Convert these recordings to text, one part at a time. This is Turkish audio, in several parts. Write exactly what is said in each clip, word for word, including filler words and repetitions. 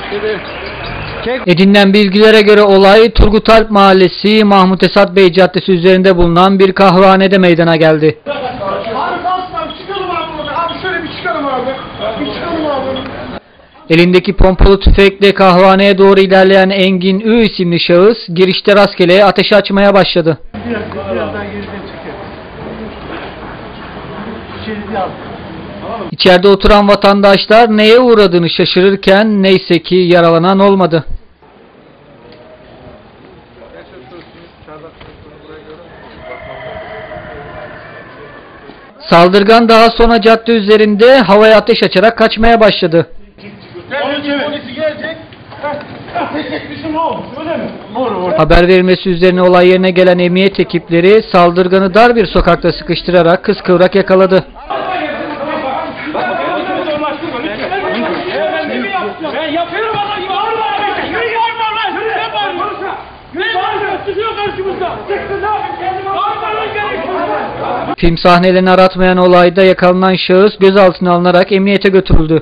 Edinilen bilgilere göre olay Turgut Alp Mahallesi Mahmut Esat Bey Caddesi üzerinde bulunan bir kahvehanede meydana geldi. Abi kalkma, çıkalım abi burada. Abi şöyle bir çıkalım abi. Bir çıkalım abi. Elindeki pompalı tüfekle kahvehaneye doğru ilerleyen Engin Ü isimli şahıs girişte rastgele ateş açmaya başladı. Biraz, birazdan geriden çeker. İçeri al. İçeride oturan vatandaşlar neye uğradığını şaşırırken neyse ki yaralanan olmadı. Saldırgan daha sonra cadde üzerinde havaya ateş açarak kaçmaya başladı. Polisi gelecek. Ateş etmişim ne oldu? Öyle mi? Doğru. Haber verilmesi üzerine olay yerine gelen emniyet ekipleri saldırganı dar bir sokakta sıkıştırarak kıskıvrak yakaladı. Ben yapıyorum ama gibi ağır var. Yürü yorma lan. Yürü sen bağırıyorsun. Yürü bağırıyorsun. Çıkıyor karşımızda. Çıksın abi. Bağırmanın gerekiyor. Film sahnelerini aratmayan olayda yakalanan şahıs gözaltına alınarak emniyete götürüldü.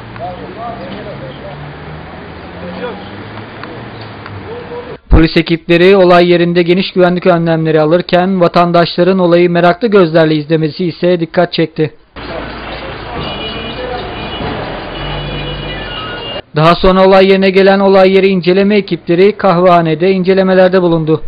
Polis ekipleri olay yerinde geniş güvenlik önlemleri alırken vatandaşların olayı meraklı gözlerle izlemesi ise dikkat çekti. Daha sonra olay yerine gelen olay yeri inceleme ekipleri kahvehanede incelemelerde bulundu.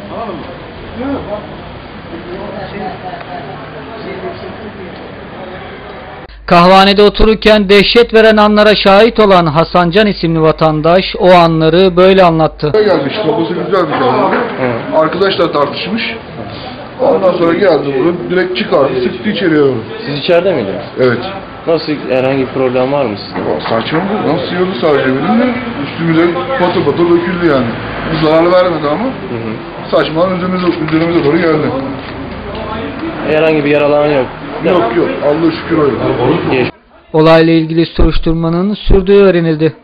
Kahvehanede otururken dehşet veren anlara şahit olan Hasan Can isimli vatandaş o anları böyle anlattı. Gelmiş, kafası güzel bir canlı. Arkadaşlar tartışmış. Ondan sonra geldi bunu, direkt çıkardı, sıktı içeriye doğru. Siz içeride miydiniz? Evet. Nasıl, herhangi bir problem var mı sizde? Ya, saçma bu, nasıl yiyordu sadece benim de üstümüze patır patır döküldü yani. Bu zarar vermedi ama Hı hı. saçma üzerimize, üzerimize doğru geldi. Herhangi bir yaralanan yok. Yok yok, Allah'a şükür öyle. Olayla ilgili soruşturmanın sürdüğü öğrenildi.